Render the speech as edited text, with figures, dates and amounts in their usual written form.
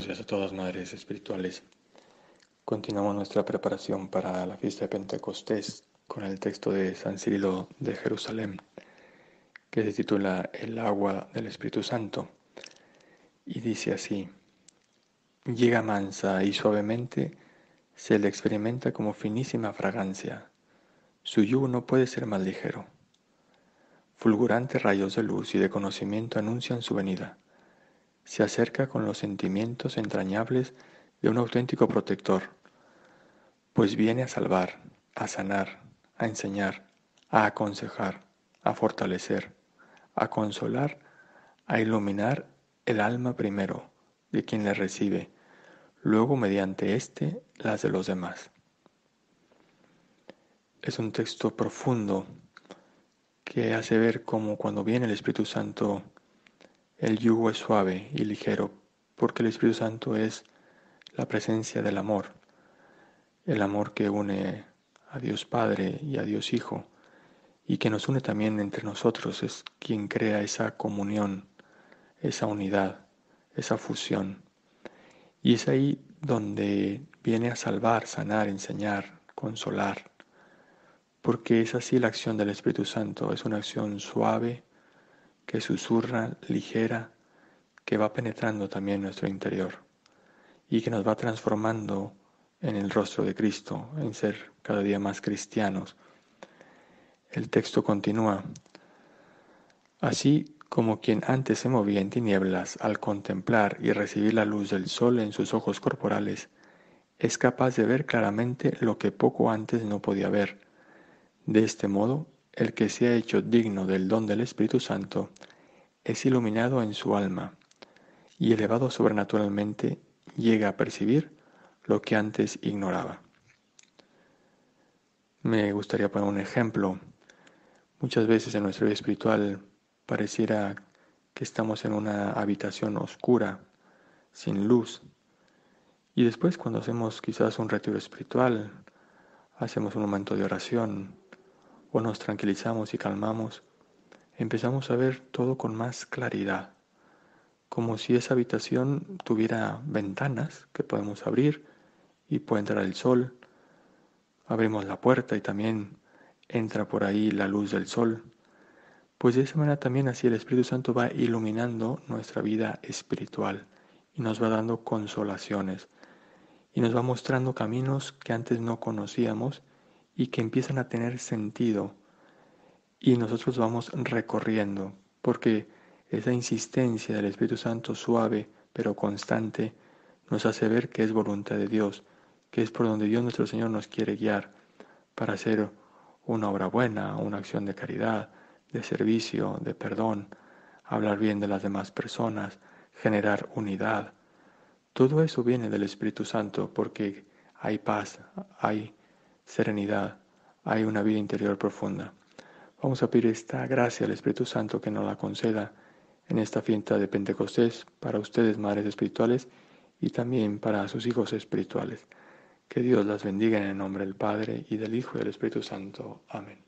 Buenos días a todas, madres espirituales. Continuamos nuestra preparación para la fiesta de Pentecostés con el texto de San Cirilo de Jerusalén, que se titula El agua del Espíritu Santo, y dice así: llega mansa y suavemente, se le experimenta como finísima fragancia. Su yugo no puede ser más ligero. Fulgurantes rayos de luz y de conocimiento anuncian su venida. Se acerca con los sentimientos entrañables de un auténtico protector, pues viene a salvar, a sanar, a enseñar, a aconsejar, a fortalecer, a consolar, a iluminar el alma primero de quien le recibe, luego mediante éste las de los demás. Es un texto profundo que hace ver cómo cuando viene el Espíritu Santo el yugo es suave y ligero, porque el Espíritu Santo es la presencia del amor, el amor que une a Dios Padre y a Dios Hijo, y que nos une también entre nosotros, es quien crea esa comunión, esa unidad, esa fusión. Y es ahí donde viene a salvar, sanar, enseñar, consolar, porque es así la acción del Espíritu Santo, es una acción suave, que susurra, ligera, que va penetrando también nuestro interior y que nos va transformando en el rostro de Cristo, en ser cada día más cristianos. El texto continúa: así como quien antes se movía en tinieblas al contemplar y recibir la luz del sol en sus ojos corporales, es capaz de ver claramente lo que poco antes no podía ver. De este modo, el que se ha hecho digno del don del Espíritu Santo es iluminado en su alma y elevado sobrenaturalmente llega a percibir lo que antes ignoraba. Me gustaría poner un ejemplo. Muchas veces en nuestra vida espiritual pareciera que estamos en una habitación oscura, sin luz, y después cuando hacemos quizás un retiro espiritual, hacemos un momento de oración o nos tranquilizamos y calmamos, empezamos a ver todo con más claridad, como si esa habitación tuviera ventanas que podemos abrir y puede entrar el sol. Abrimos la puerta y también entra por ahí la luz del sol. Pues de esa manera también así el Espíritu Santo va iluminando nuestra vida espiritual y nos va dando consolaciones y nos va mostrando caminos que antes no conocíamos y que empiezan a tener sentido y nosotros vamos recorriendo, porque esa insistencia del Espíritu Santo suave pero constante nos hace ver que es voluntad de Dios, que es por donde Dios nuestro Señor nos quiere guiar para hacer una obra buena, una acción de caridad, de servicio, de perdón, hablar bien de las demás personas, generar unidad. Todo eso viene del Espíritu Santo porque hay paz, hay serenidad, hay una vida interior profunda. Vamos a pedir esta gracia al Espíritu Santo que nos la conceda en esta fiesta de Pentecostés para ustedes, madres espirituales, y también para sus hijos espirituales. Que Dios las bendiga en el nombre del Padre, y del Hijo, y del Espíritu Santo. Amén.